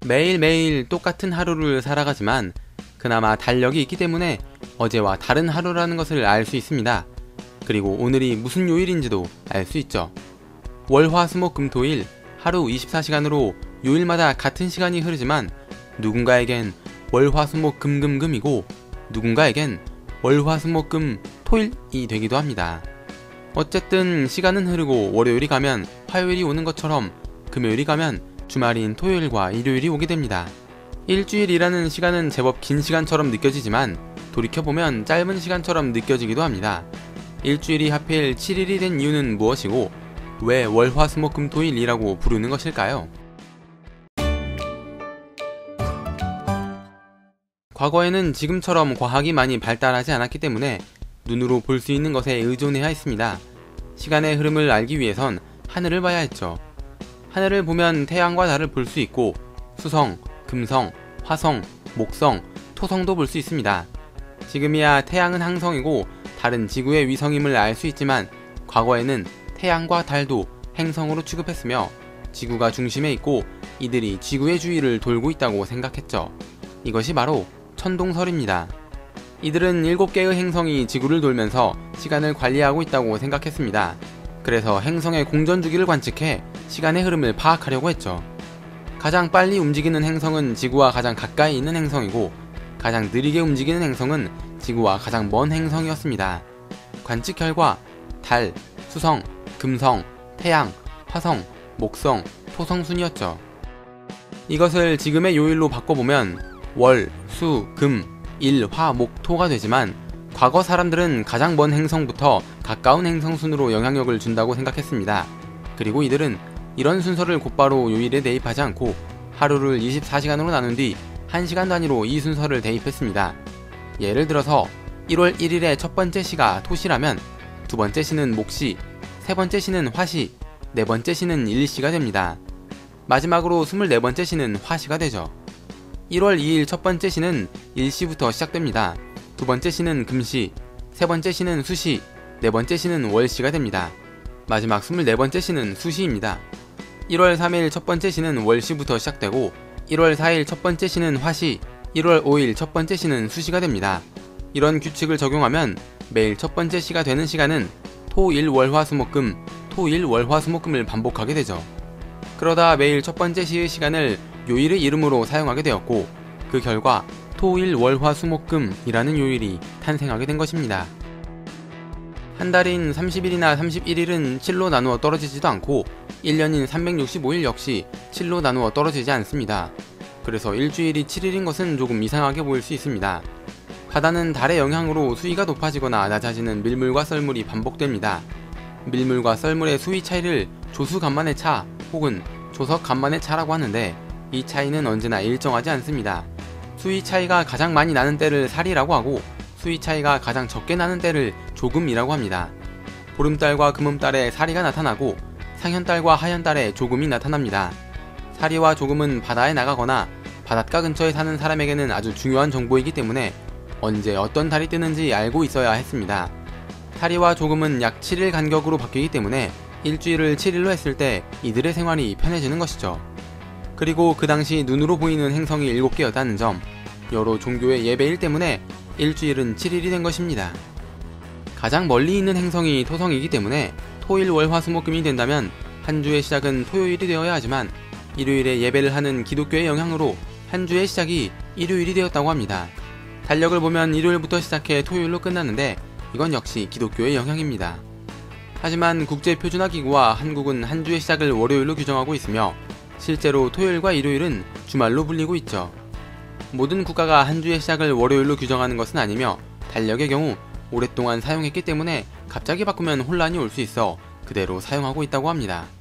매일매일 똑같은 하루를 살아가지만 그나마 달력이 있기 때문에 어제와 다른 하루라는 것을 알 수 있습니다. 그리고 오늘이 무슨 요일인지도 알 수 있죠. 월, 화, 수, 목, 금, 토, 일 하루 24시간으로 요일마다 같은 시간이 흐르지만 누군가에겐 월, 화, 수, 목, 금, 금, 금이고 누군가에겐 월, 화, 수, 목, 금, 토일이 되기도 합니다. 어쨌든 시간은 흐르고 월요일이 가면 화요일이 오는 것처럼 금요일이 가면 주말인 토요일과 일요일이 오게 됩니다. 일주일이라는 시간은 제법 긴 시간처럼 느껴지지만 돌이켜보면 짧은 시간처럼 느껴지기도 합니다. 일주일이 하필 7일이 된 이유는 무엇이고 왜 월, 화, 수, 목, 금, 토, 일이라고 부르는 것일까요? 과거에는 지금처럼 과학이 많이 발달하지 않았기 때문에 눈으로 볼 수 있는 것에 의존해야 했습니다. 시간의 흐름을 알기 위해선 하늘을 봐야 했죠. 하늘을 보면 태양과 달을 볼 수 있고 수성, 금성, 화성, 목성, 토성도 볼 수 있습니다. 지금이야 태양은 항성이고 달은 지구의 위성임을 알 수 있지만 과거에는 태양과 달도 행성으로 취급했으며 지구가 중심에 있고 이들이 지구의 주위를 돌고 있다고 생각했죠. 이것이 바로 천동설입니다. 이들은 7개의 행성이 지구를 돌면서 시간을 관리하고 있다고 생각했습니다. 그래서 행성의 공전주기를 관측해 시간의 흐름을 파악하려고 했죠. 가장 빨리 움직이는 행성은 지구와 가장 가까이 있는 행성이고 가장 느리게 움직이는 행성은 지구와 가장 먼 행성이었습니다. 관측 결과 달, 수성, 금성, 태양, 화성, 목성, 토성 순이었죠. 이것을 지금의 요일로 바꿔보면 월, 수, 금, 일, 화, 목, 토가 되지만 과거 사람들은 가장 먼 행성부터 가까운 행성 순으로 영향력을 준다고 생각했습니다. 그리고 이들은 이런 순서를 곧바로 요일에 대입하지 않고 하루를 24시간으로 나눈 뒤 1시간 단위로 이 순서를 대입했습니다. 예를 들어서 1월 1일의 첫 번째 시가 토시라면 두 번째 시는 목시, 세 번째 시는 화시, 네 번째 시는 일시가 됩니다. 마지막으로 24번째 시는 화시가 되죠. 1월 2일 첫 번째 시는 일시부터 시작됩니다. 두 번째 시는 금시, 세 번째 시는 수시, 네 번째 시는 월시가 됩니다. 마지막 24번째 시는 수시입니다. 1월 3일 첫 번째 시는 월시부터 시작되고 1월 4일 첫 번째 시는 화시, 1월 5일 첫 번째 시는 수시가 됩니다. 이런 규칙을 적용하면 매일 첫 번째 시가 되는 시간은 토, 일, 월, 화, 수, 목, 금, 토, 일, 월, 화, 수, 목, 금을 반복하게 되죠. 그러다 매일 첫 번째 시의 시간을 요일의 이름으로 사용하게 되었고 그 결과 토, 일, 월, 화, 수, 목, 금이라는 요일이 탄생하게 된 것입니다. 한 달인 30일이나 31일은 7로 나누어 떨어지지도 않고 1년인 365일 역시 7로 나누어 떨어지지 않습니다. 그래서 일주일이 7일인 것은 조금 이상하게 보일 수 있습니다. 바다는 달의 영향으로 수위가 높아지거나 낮아지는 밀물과 썰물이 반복됩니다. 밀물과 썰물의 수위 차이를 조수간만의 차 혹은 조석간만의 차라고 하는데 이 차이는 언제나 일정하지 않습니다. 수위 차이가 가장 많이 나는 때를 살이라고 하고 수위 차이가 가장 적게 나는 때를 조금이라고 합니다. 보름달과 금음달에 살이가 나타나고 상현달과 하현달에 조금이 나타납니다. 살이와 조금은 바다에 나가거나 바닷가 근처에 사는 사람에게는 아주 중요한 정보이기 때문에 언제 어떤 달이 뜨는지 알고 있어야 했습니다. 살이와 조금은 약 7일 간격으로 바뀌기 때문에 일주일을 7일로 했을 때 이들의 생활이 편해지는 것이죠. 그리고 그 당시 눈으로 보이는 행성이 7개였다는 점, 여러 종교의 예배일 때문에 일주일은 7일이 된 것입니다. 가장 멀리 있는 행성이 토성이기 때문에 토일, 월, 화, 수, 목, 금이 된다면 한 주의 시작은 토요일이 되어야 하지만 일요일에 예배를 하는 기독교의 영향으로 한 주의 시작이 일요일이 되었다고 합니다. 달력을 보면 일요일부터 시작해 토요일로 끝나는데 이건 역시 기독교의 영향입니다. 하지만 국제표준화기구와 한국은 한 주의 시작을 월요일로 규정하고 있으며 실제로 토요일과 일요일은 주말로 불리고 있죠. 모든 국가가 한 주의 시작을 월요일로 규정하는 것은 아니며 달력의 경우 오랫동안 사용했기 때문에 갑자기 바꾸면 혼란이 올 수 있어 그대로 사용하고 있다고 합니다.